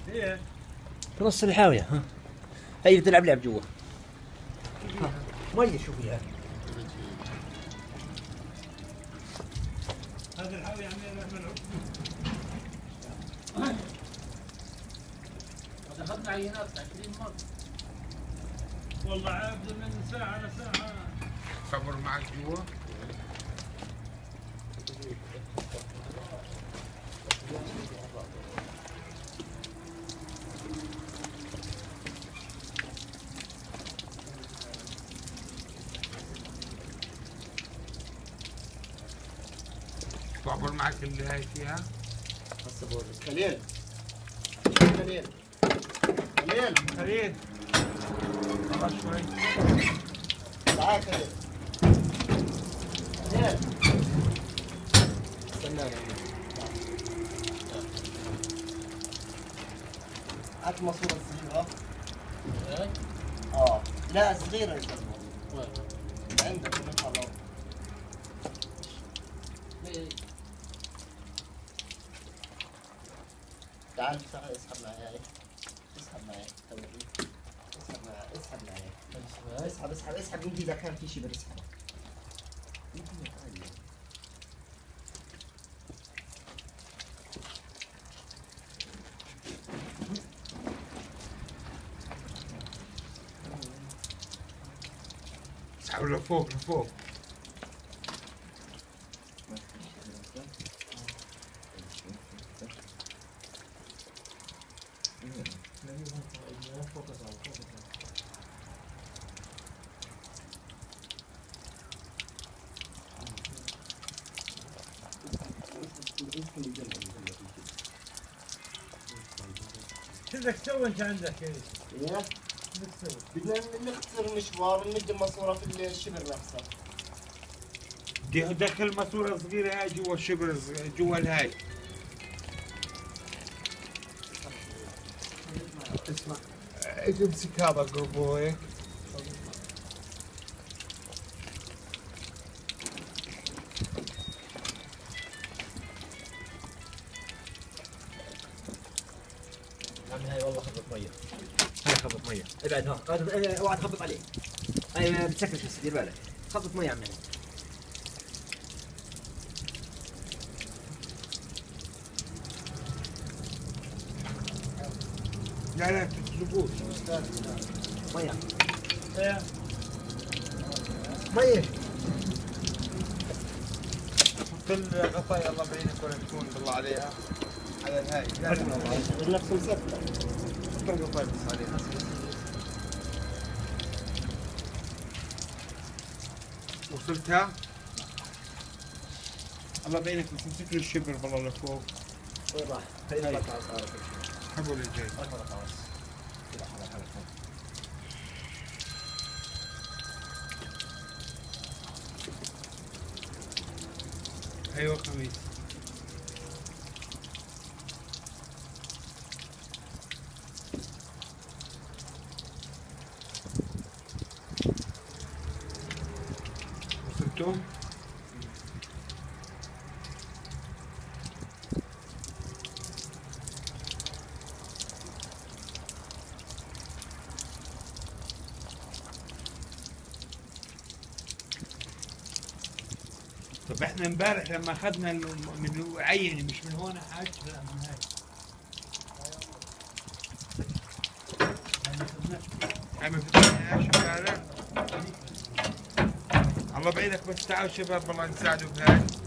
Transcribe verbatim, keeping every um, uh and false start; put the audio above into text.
ايه في نص الحاوية. ها هي بتلعب لعب جوا. مية شو فيها؟ هذا الحاوية عملنا ملعوب. اخذنا عينات عشرين مرة. والله عبد من ساعة لساعة. صبر معك جوا. صبر معك اللي هاي فيها. هسه بوريك. خليل خليل خليل خليل والله شوي. تعال خليل خليل استناني. هات ماسورة الصغيرة. اه لا صغيرة انت وين؟ عندك من الحرام. تعال تعال اسحب معي هاي. اسحب معي خليني. اسحب معي اسحب معي. اسحب اسحب اسحب انت اذا كان في شيء بسحب. اسحب لفوق لفوق. شو بدك تسوي انت عندك ايه؟ ايه؟ شو بدك تسوي؟ بدنا نختصر مشوار ونمد الماسورة في الشبر نفسها. دخل ماسورة صغيرة هاي جوا الشبر جوا الهاي. اسمع اجي امسك هذا قربه هيك. عمي هاي والله خبط مية. هاي خبط مية. ابعد ها. اوعى تخبط عليه. هاي بتسكرش بس دير بالك. خبط مية عمي. لا لا تسلقوش. مية. ايه مية. حط الغطايا الله بعينك ولا تكون بالله عليها على الهاي. لا لا نفس السفة. حط الغطايا بس عليها. وصلتها؟ الله بعينك بس امسك له الشبر بالله لفوق. وين راح؟ خلينا هاي. نطلع صار. حبوا الجاي. خلاص. كذا حرك حرك. ايوه خميس. وصلتوا؟ طب احنا امبارح لما اخذنا ال- من عيني مش من هون حاج. لا من هاي. هاي ما فتحناهاش امبارح. الله بعينك بس تعالوا شباب والله نساعدوا بهاي.